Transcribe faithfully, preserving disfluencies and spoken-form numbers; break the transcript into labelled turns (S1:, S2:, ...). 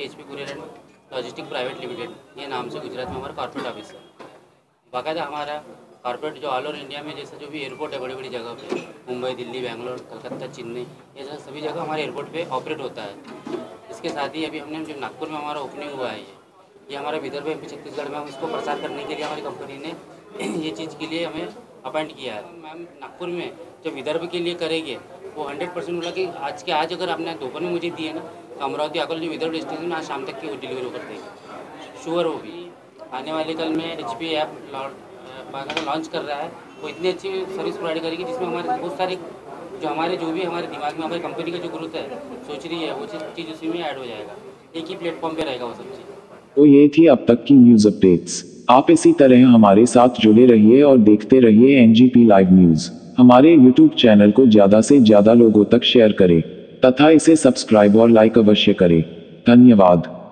S1: H P courier and logistic private limited ये नाम से गुजरात में हमारा कॉर्पोरेट ऑफिस है। बाकायदा हमारा कॉर्पोरेट जो ऑल ओवर इंडिया में जैसे जो भी एयरपोर्ट है बड़ी बड़ी जगह पे, मुंबई, दिल्ली, बेंगलोर, कलकत्ता, चेन्नई, ये सब सभी जगह हमारे एयरपोर्ट पे ऑपरेट होता है। इसके साथ ही अभी हमने जो नागपुर में हमारा ओपनिंग हुआ है ये ये हमारा विदर्भ एम पी छत्तीसगढ़ में हम इसको प्रसार करने के लिए हमारी कंपनी ने ये चीज़ के लिए हमें अपॉइंट किया है। मैम नागपुर में जो विदर्भ के लिए करेंगे वो हंड्रेड परसेंट बोला कि आज के आज अगर आपने दोपहर में मुझे दिए ना तो अमरावती अकोला जो विदर्भ स्टेशन में आज शाम तक की वो डिलीवरी कर देंगे, श्योर हो भी। आने वाले कल में एच पी ऐप लॉन्च कर रहा है, वो इतनी अच्छी सर्विस प्रोवाइड करेगी जिसमें हमारे बहुत सारे जो हमारे जो भी हमारे दिमाग में हमारी कंपनी का जो ग्रोथ है सोच रही है वो चीज़ उसी में ऐड हो जाएगा। एक ही प्लेटफॉर्म पे रहेगा वो सब चीज़।
S2: तो ये थी अब तक की न्यूज़ अपडेट्स। आप इसी तरह हमारे साथ जुड़े रहिए और देखते रहिए N G P live news. हमारे यूट्यूब चैनल को ज़्यादा से ज़्यादा लोगों तक शेयर करें तथा इसे सब्सक्राइब और लाइक अवश्य करें। धन्यवाद।